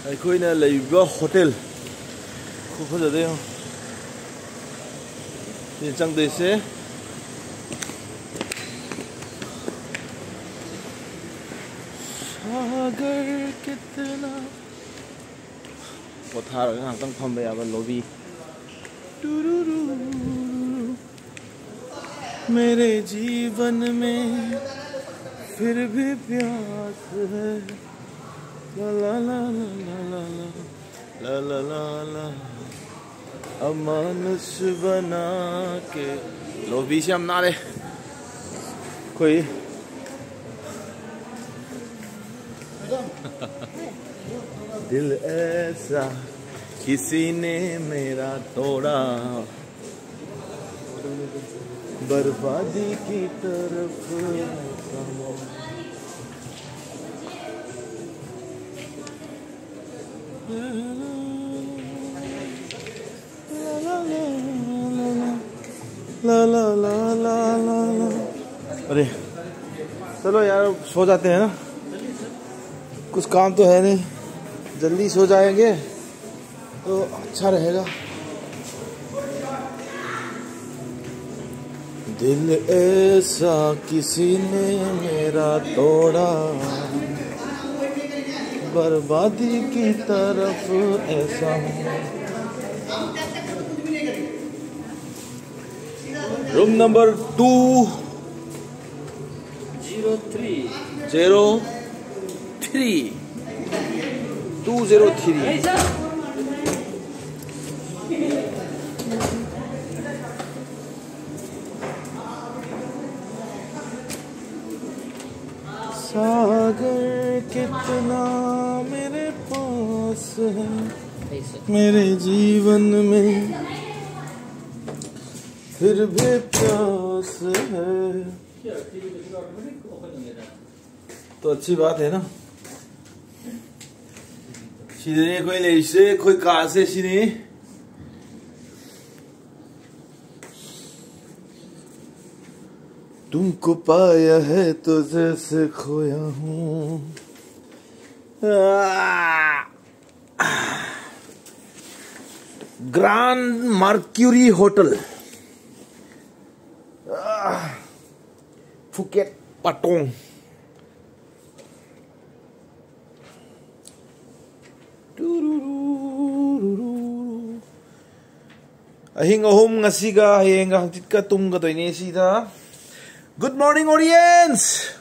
ꯑꯩꯈꯣꯏꯅ ꯂꯩꯕ ꯍꯣꯇꯦꯜ ꯐꯖꯗꯦ ꯁꯤ ꯆꯪꯗꯣꯏꯁꯦ सागर कितना पोथारगा ngakang phamba yaba lobby मेरे जीवन में फिर भी प्यास है ला ला ला ला ला ला ला ला ला अमानुष बना के lobby से हम ना ले कोई दिल ऐसा किसी ने मेरा तोड़ा बर्बादी की तरफ ला ला ला ला ला ला। अरे चलो यार सो जाते हैं ना, कुछ काम तो है नहीं, जल्दी सो जाएंगे तो अच्छा रहेगा। दिल ऐसा किसी ने मेरा तोड़ा बर्बादी की तरफ ऐसा रूम नंबर 203 सागर कितना मेरे पास है मेरे जीवन में फिर भी प्यास है, तो अच्छी बात है ना। सीधे कोई ले से कोई कहा से सीधे तुमको पाया है तो जैसे खोया हूँ। Grand Mercure hotel Phuket Patong. अहिंग अहुम ngasiga hayenga hangtit ka tumga toine sida. Good morning audience.